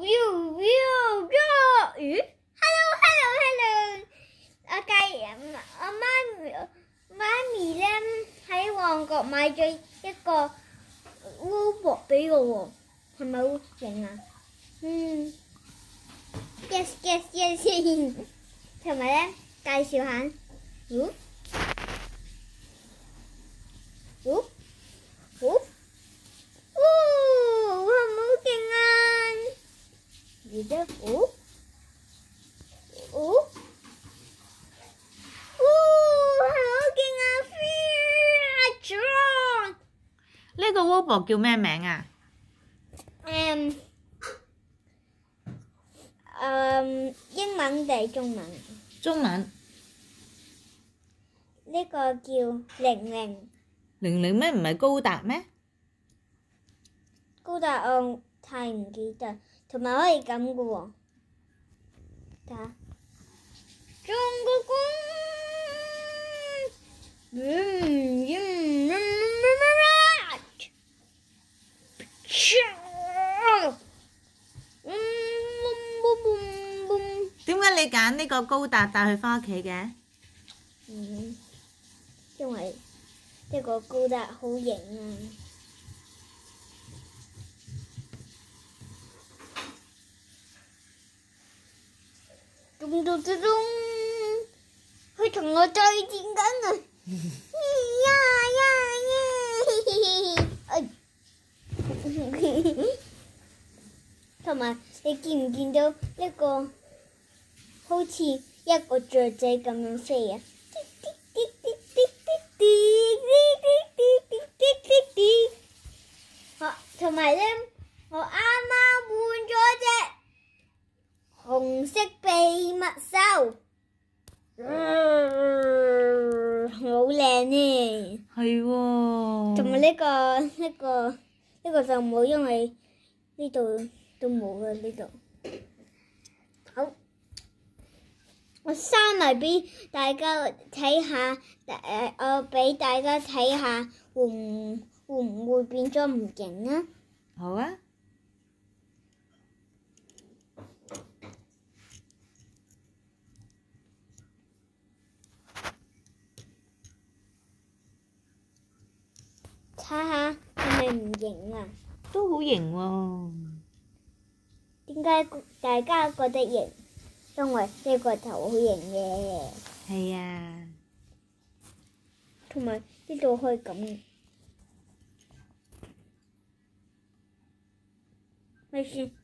咦？Hello。我媽咪咧喺旺角買咗一個 robot 俾我喎，係咪好型啊？Yes。同埋咧介紹下，係咪好勁啊？而家呢個 robot 叫咩名啊？ 英文定中文？ 中文。 呢個叫00。 00咩？唔係高達咩？ 高達我太唔記得，同埋可以咁嘅喎。睇下，中個光。 點解你揀呢個高達帶佢返屋企嘅？ 因為呢個高達好型啊！佢同我對戰緊啊！同埋你見唔見到一個好似一個雀仔咁樣飛啊？同埋咧，我啱啱換咗隻紅色秘密獸，好靚呢。 係喎。 同埋呢個就冇，因為呢度都冇啦，呢度。好，我閂埋俾大家睇下，我俾大家睇下會唔會變咗唔勁啊？ 好啊。 睇下係咪唔型啊？ 都好型喎。 點解大家覺得型？因為呢個頭好型嘅。 係啊。 同埋呢度可以咁。咪先。